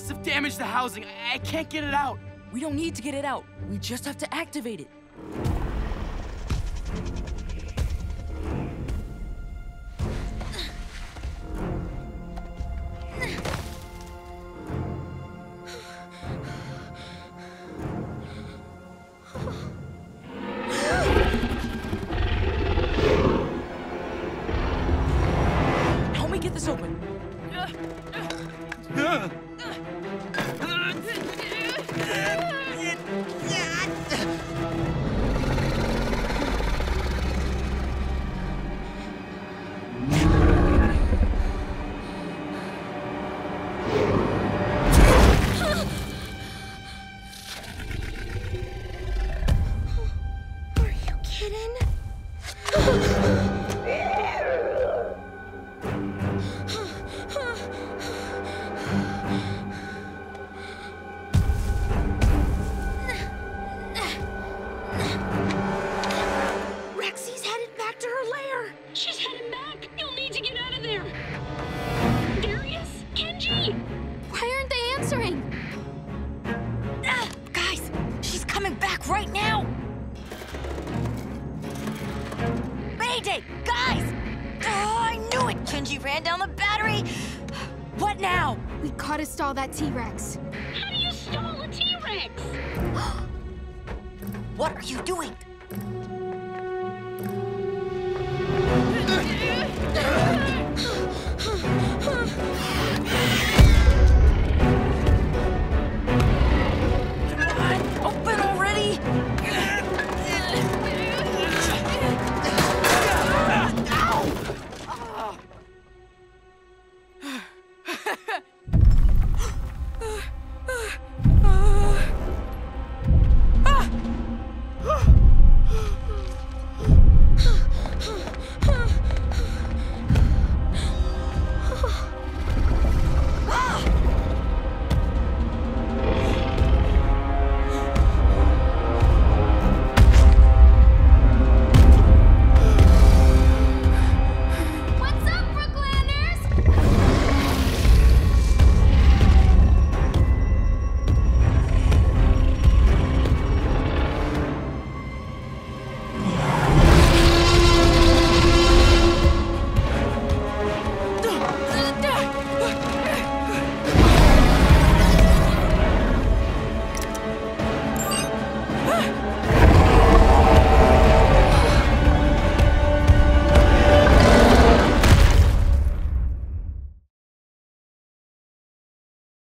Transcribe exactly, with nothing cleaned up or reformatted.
massive damage to housing. I, I can't get it out. We don't need to get it out. We just have to activate it. Help me get this open. Guys! Oh, I knew it! Kenji ran down the battery! What now? We gotta stall that T-Rex. How do you stall a T-Rex? What are you doing?